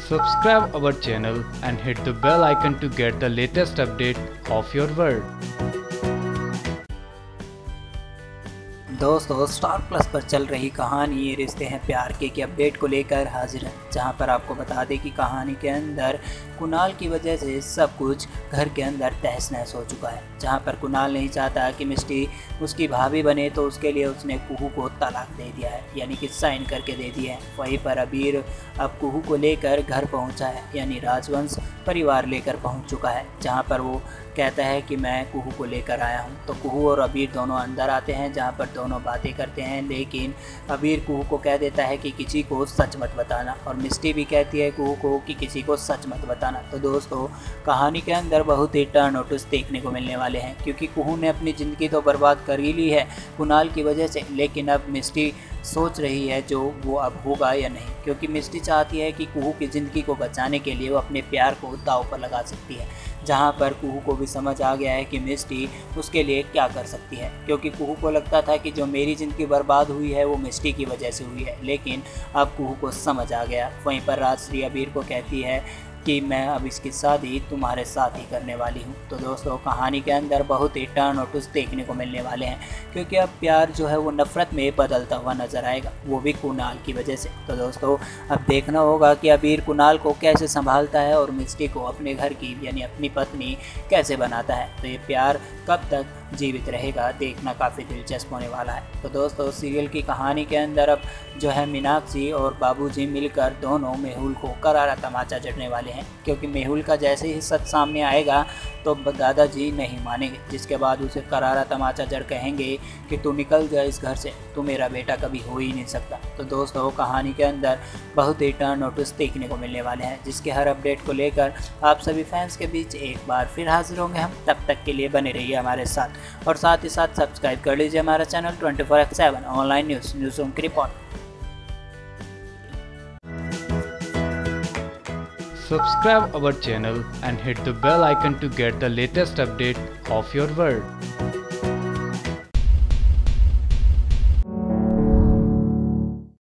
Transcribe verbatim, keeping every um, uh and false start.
Subscribe our channel and hit the bell icon to get the latest update of your world. दोस्तों, Star Plus पर चल रही कहानी ये रिश्ते हैं प्यार के की अपडेट को लेकर हाजिर है, जहां पर आपको बता दें कि कहानी के अंदर कुणाल की वजह से सब कुछ घर के अंदर तहस नहस हो चुका है। जहां पर कुणाल नहीं चाहता कि मिष्टी उसकी भाभी बने, तो उसके लिए उसने कुहू को तलाक दे दिया है, यानी कि साइन करके दे दिया है। वहीं पर अबीर अब कुहू को लेकर घर पहुंचा है, यानी राजवंश परिवार लेकर पहुंच चुका है। जहां पर वो कहता है कि मैं कुहू को लेकर आया हूं, तो कुहू और अबीर दोनों अंदर आते हैं, जहां पर दोनों बातें करते हैं। लेकिन अबीर कुहू को कह देता है कि किसी को सच मत बताना, और मिष्टी भी कहती है कुहू को कि किसी को सच मत बताना। तो दोस्तों, कहानी के अंदर बहुत ही टर्न और ट्विस्ट देखने को मिलने वाले हैं, क्योंकि कुहू ने अपनी ज़िंदगी तो बर्बाद कर ही ली है कुणाल की वजह से, लेकिन अब मिष्टी सोच रही है जो वो अब होगा या नहीं, क्योंकि मिष्टी चाहती है कि कुहू की ज़िंदगी को बचाने के लिए वो अपने प्यार को दांव पर लगा सकती है। जहां पर कुहू को भी समझ आ गया है कि मिष्टी उसके लिए क्या कर सकती है, क्योंकि कुहू को लगता था कि जो मेरी ज़िंदगी बर्बाद हुई है वो मिष्टी की वजह से हुई है, लेकिन अब कुहू को समझ आ गया। वहीं पर राजश्री अबीर को कहती है कि मैं अब इसकी शादी तुम्हारे साथ ही करने वाली हूँ। तो दोस्तों, कहानी के अंदर बहुत ही टर्न और ट्विस्ट देखने को मिलने वाले हैं, क्योंकि अब प्यार जो है वो नफ़रत में बदलता हुआ नजर आएगा, वो भी कुणाल की वजह से। तो दोस्तों, अब देखना होगा कि अबीर कुणाल को कैसे संभालता है और मिष्टी को अपने घर की यानी अपनी पत्नी कैसे बनाता है। तो ये प्यार कब तक जीवित रहेगा, देखना काफ़ी दिलचस्प होने वाला है। तो दोस्तों, सीरियल की कहानी के अंदर अब जो है मीनाक्षी और बाबूजी मिलकर दोनों मेहुल को करारा तमाचा जड़ने वाले हैं, क्योंकि मेहुल का जैसे ही सच सामने आएगा तो दादाजी नहीं मानेंगे, जिसके बाद उसे करारा तमाचा जड़ कहेंगे कि तू निकल जा इस घर से, तू मेरा बेटा कभी हो ही नहीं सकता। तो दोस्तों, कहानी के अंदर बहुत ही टर्न और ट्विस्ट देखने को मिलने वाले हैं, जिसके हर अपडेट को लेकर आप सभी फैंस के बीच एक बार फिर हाजिर होंगे हम। तब तक के लिए बने रहिए हमारे साथ, और साथ ही साथ सब्सक्राइब कर लीजिए हमारा channel twenty four x seven online news news की रिपोर्ट। Subscribe our channel and hit the bell icon to get the latest update of your world.